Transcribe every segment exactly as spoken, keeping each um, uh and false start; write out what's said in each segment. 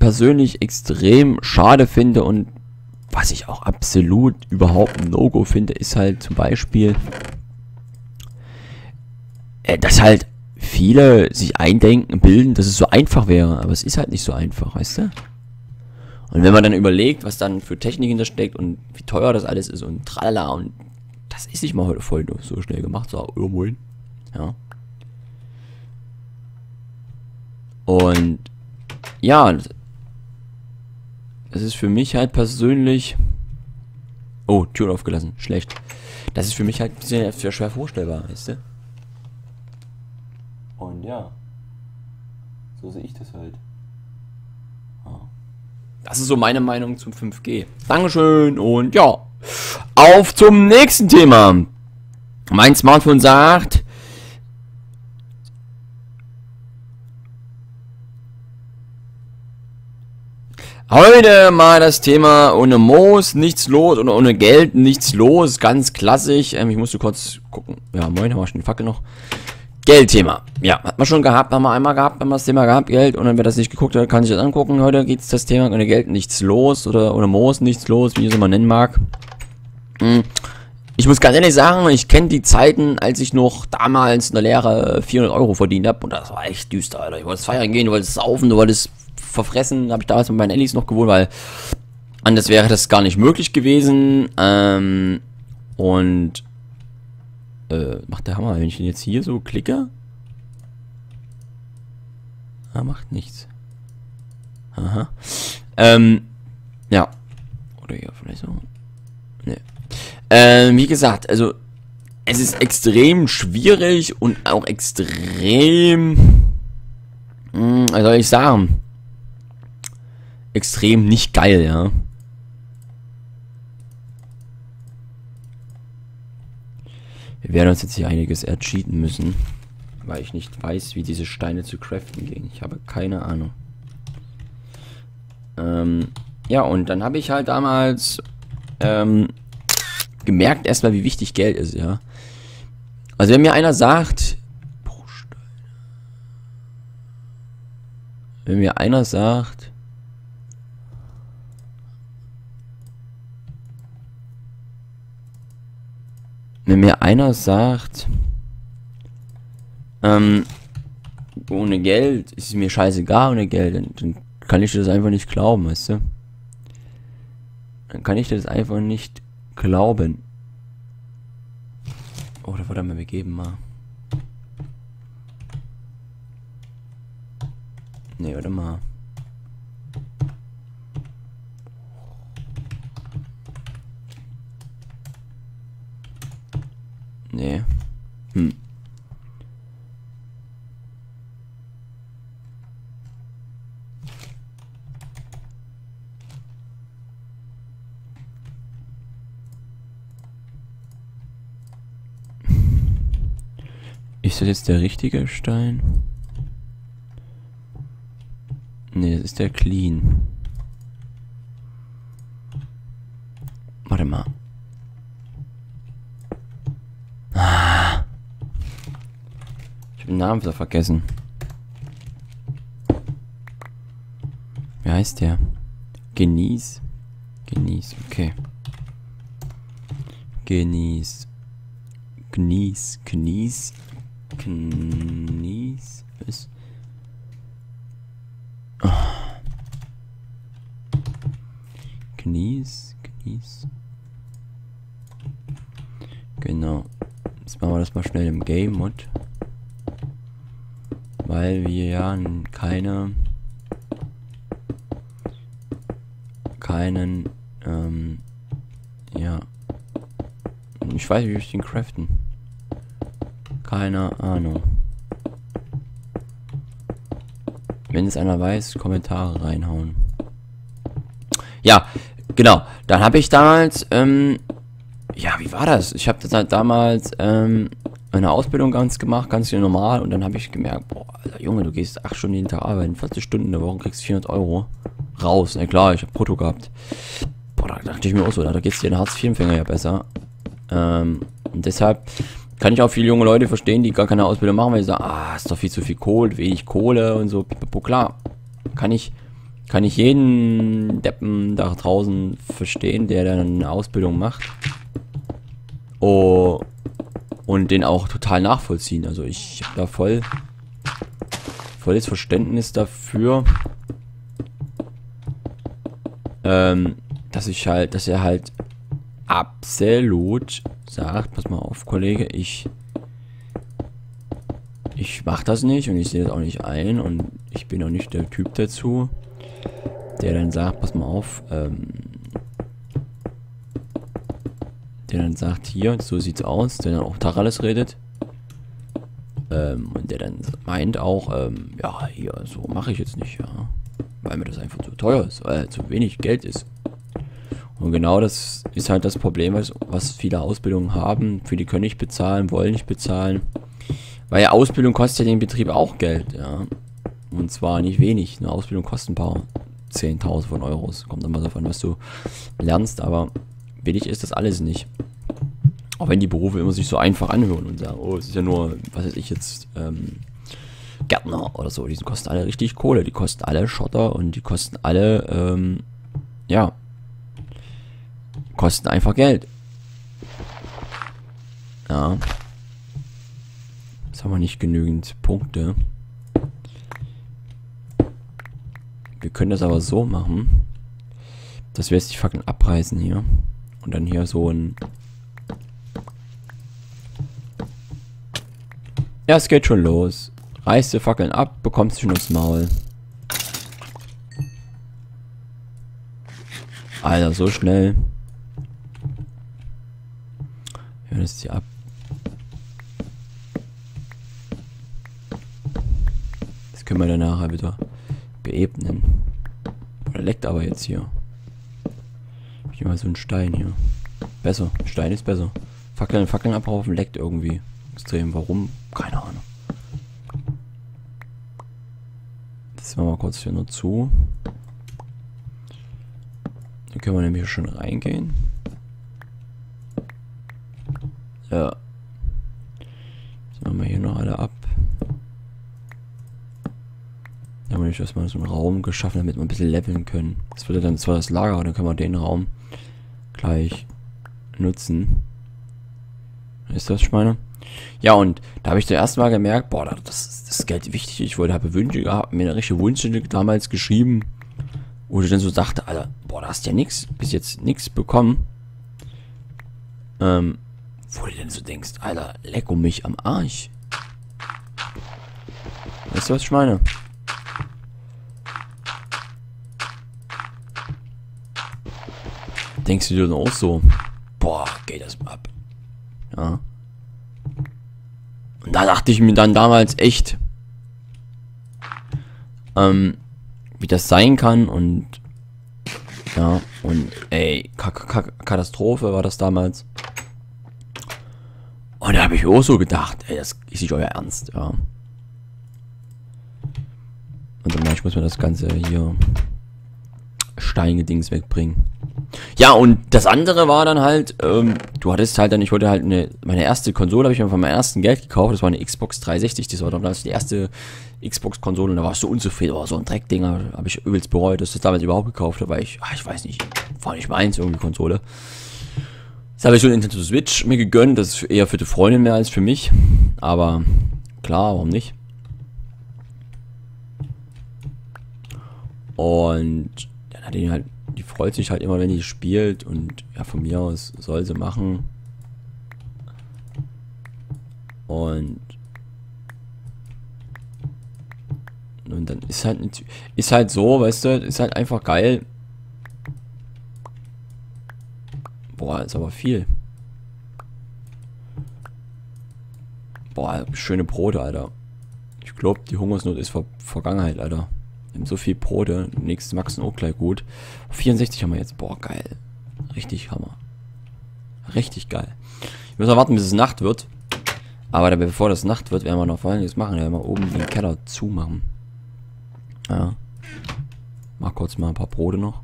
persönlich extrem schade finde und was ich auch absolut überhaupt ein No-Go finde, ist halt zum Beispiel, äh, dass halt viele sich eindenken, bilden, dass es so einfach wäre, aber es ist halt nicht so einfach, weißt du? Und wenn man dann überlegt, was dann für Technik hintersteckt und wie teuer das alles ist und tralala und das ist nicht mal heute voll so schnell gemacht, so irgendwo hin. Ja. Und ja, das ist für mich halt persönlich. Oh, Tür aufgelassen, schlecht. Das ist für mich halt sehr, sehr schwer vorstellbar, weißt du? Und ja, so sehe ich das halt. Das ist so meine Meinung zum fünf G. Dankeschön und ja, auf zum nächsten Thema. Mein Smartphone sagt, heute mal das Thema ohne Moos nichts los oder ohne Geld nichts los. Ganz klassisch. Ähm, ich musste kurz gucken. Ja, moin, haben wir schon die Fackel noch. Geldthema. Ja, hat man schon gehabt, haben wir einmal gehabt, haben wir das Thema gehabt, Geld. Und dann, wer das nicht geguckt hat, kann sich das angucken. Heute geht es das Thema ohne Geld nichts los oder ohne Moos nichts los, wie ich es immer nennen mag. Hm. Ich muss ganz ehrlich sagen, ich kenne die Zeiten, als ich noch damals in der Lehre vierhundert Euro verdient habe. Und das war echt düster, Alter. Ich wollte feiern gehen, du wolltest saufen, du wolltest verfressen. Habe ich damals mit meinen Ellis noch gewohnt, weil anders wäre das gar nicht möglich gewesen. Ähm, und äh, macht der Hammer, wenn ich den jetzt hier so klicke. Ah, macht nichts. Aha. Ähm, ja. Oder hier vielleicht so. Ne. Ähm, wie gesagt, also es ist extrem schwierig und auch extrem, mh, was soll ich sagen, extrem nicht geil, ja. Wir werden uns jetzt hier einiges ercheaten müssen, weil ich nicht weiß, wie diese Steine zu craften gehen. Ich habe keine Ahnung. Ähm, ja, und dann habe ich halt damals ähm, gemerkt erstmal, wie wichtig Geld ist, ja. Also wenn mir einer sagt, wenn mir einer sagt, wenn mir einer sagt, ähm, ohne Geld ist es mir scheißegal, ohne Geld, dann, dann kann ich das einfach nicht glauben, weißt du? Dann kann ich das einfach nicht glauben. Oder warte mal, wir geben mal. Ne, warte mal. Nee. Hm. Ist das jetzt der richtige Stein? Ne, das ist der Clean. Warte mal. Ah. Ich habe den Namen wieder vergessen. Wie heißt der? Genieß. Genieß, okay. Genieß. Genieß, genieß. Genieß. Was? Oh. Genieß, genieß. Genau. Jetzt machen wir das mal schnell im Game Mod. Weil wir ja keine keinen ähm, ja, ich weiß nicht, wie ich den craften. Keine Ahnung. Wenn es einer weiß, Kommentare reinhauen. Ja, genau. Dann habe ich damals, ähm, ja, wie war das? Ich habe das halt damals, ähm, eine Ausbildung ganz gemacht, ganz normal. Und dann habe ich gemerkt, boah, Alter, Junge, du gehst acht Stunden jeden Tag arbeiten, vierzig Stunden in der Woche, kriegst vierhundert Euro raus. Na klar, ich habe Brutto gehabt. Boah, da dachte ich mir auch so, da geht's dir den Hartz vier Empfänger ja besser. Ähm, und deshalb kann ich auch viele junge Leute verstehen, die gar keine Ausbildung machen, weil sie sagen, ah, ist doch viel zu viel Kohle, wenig Kohle und so. Klar, kann ich, kann ich jeden Deppen da draußen verstehen, der dann eine Ausbildung macht. Oh, und den auch total nachvollziehen. Also ich habe da voll volles Verständnis dafür, ähm, dass ich halt, dass er halt absolut sagt, pass mal auf, Kollege, ich ich mach das nicht und ich sehe das auch nicht ein und ich bin auch nicht der Typ dazu, der dann sagt, pass mal auf, ähm, der dann sagt, hier, so sieht's aus, der dann auch Tacheles redet. Ähm, und der dann meint auch, ähm, ja, hier, so mache ich jetzt nicht, ja. Weil mir das einfach zu teuer ist, weil zu wenig Geld ist. Und genau das ist halt das Problem, was, was viele Ausbildungen haben. Viele können nicht bezahlen, wollen nicht bezahlen. Weil ja, Ausbildung kostet ja den Betrieb auch Geld, ja. Und zwar nicht wenig. Eine Ausbildung kostet ein paar zehntausend von Euros. Kommt immer davon, was du lernst, aber billig ist das alles nicht. Auch wenn die Berufe immer sich so einfach anhören und sagen, oh, es ist ja nur, was weiß ich jetzt, ähm, Gärtner oder so. Die kosten alle richtig Kohle. Die kosten alle Schotter und die kosten alle, ähm, ja, kosten einfach Geld. Ja. Jetzt haben wir nicht genügend Punkte. Wir können das aber so machen, dass wir jetzt die Fackeln abreißen hier. Und dann hier so ein... Ja, es geht schon los. Reißt die Fackeln ab, bekommst schon aufs Maul. Alter, so schnell. Ja, das ist die ab. Das können wir dann nachher wieder beebnen. Oder leckt aber jetzt hier. Ich nehme mal so einen Stein hier. Besser. Stein ist besser. Fackeln, Fackeln abraufen leckt irgendwie extrem. Warum? Keine Ahnung. Das machen wir mal kurz hier nur zu. Dann können wir nämlich schon reingehen. Ja. Jetzt machen wir hier noch alle ab. Dann haben wir nicht erstmal so einen Raum geschaffen, damit wir ein bisschen leveln können. Das wird dann zwar das Lager, aber dann können wir den Raum gleich nutzen. Ist das, ich meine? Ja, und da habe ich zuerst mal gemerkt, boah, das ist das Geld wichtig. Ich wollte, habe Wünsche gehabt, mir eine richtige Wünsche damals geschrieben, wo ich dann so dachte, Alter, boah, da hast ja nichts, bis jetzt nichts bekommen. Ähm, wo du denn so denkst, Alter, leck um mich am Arsch. Weißt du, was ich meine? Denkst du dir dann auch so, boah, geht das mal ab. Ja. Und da dachte ich mir dann damals echt, ähm, wie das sein kann und ja, und ey, K K Katastrophe war das damals. Und da habe ich auch so gedacht, ey, das ist nicht euer Ernst, ja. Und dann muss man das Ganze hier Steingedings wegbringen. Ja, und das andere war dann halt, ähm, du hattest halt dann, ich wollte halt eine, meine erste Konsole habe ich mir von meinem ersten Geld gekauft, das war eine Xbox dreihundertsechzig, das war damals die erste Xbox-Konsole und da war ich so unzufrieden, oh, so ein Dreckdinger, habe ich übelst bereut, dass ich das damals überhaupt gekauft habe, weil ich, ach, ich weiß nicht, war nicht meins irgendwie Konsole. Jetzt habe ich so eine Nintendo Switch mir gegönnt, das ist eher für die Freundin mehr als für mich, aber klar, warum nicht? Und dann hat ihn halt, die freut sich halt immer, wenn die spielt und ja, von mir aus soll sie machen. Und und dann ist halt nicht, ist halt so, weißt du, ist halt einfach geil. Boah, ist aber viel. Boah, schöne Brote, Alter. Ich glaube, die Hungersnot ist Ver Vergangenheit, Alter. Wir haben so viel Brote. Nächstes Max auch gleich gut. vierundsechzig haben wir jetzt. Boah, geil. Richtig Hammer. Richtig geil. Ich muss noch warten, bis es Nacht wird. Aber da, bevor das Nacht wird, werden wir noch Folgendes machen. Wir werden mal oben den Keller zumachen. Ja. Mach kurz mal ein paar Brote noch.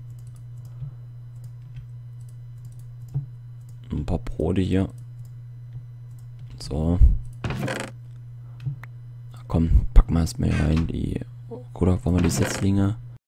Ein paar Brote hier. So. Na komm, packen wir erstmal hier rein die. Oder wollen wir die Setzlinge?